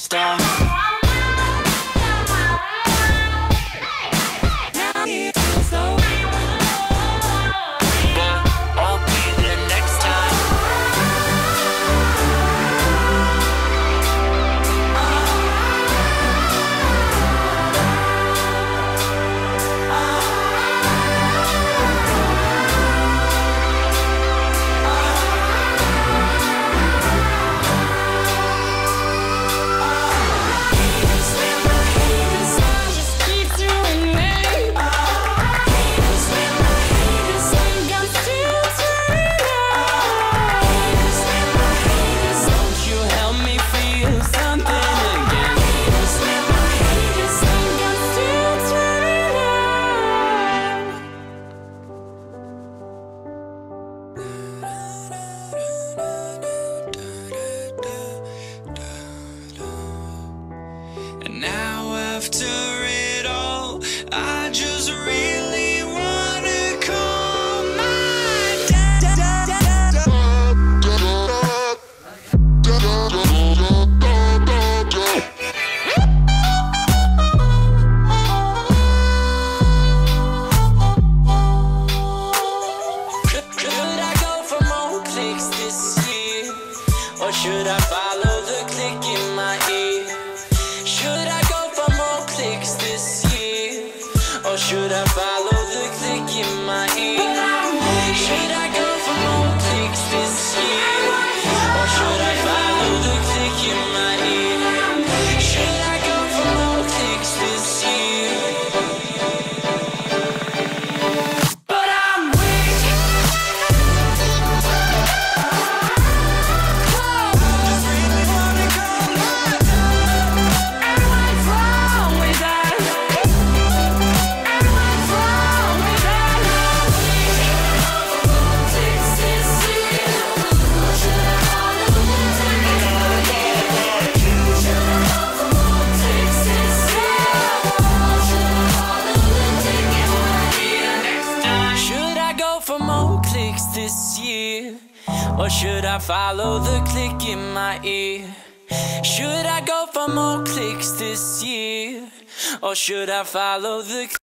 star. And now after it all, I just really wanna call my dad. Could I go for more clicks this year? Or should I follow the click in my ear? Should I go for more clicks this year? Or should I follow the click in my ear? Should I go for more clicks this year? Or should I follow the click in my ear? Should I go for more clicks this year? But I'm weak. Just really wanna go hard. And what's wrong with that? And what's wrong with that? Clicks this year. Or should I follow the click in my ear? Should I go for more clicks this year? Or should I follow the click in my ear? Should I go for more clicks this year? Or should I follow the click in my ear? Should I go for more clicks this year? Or should I follow the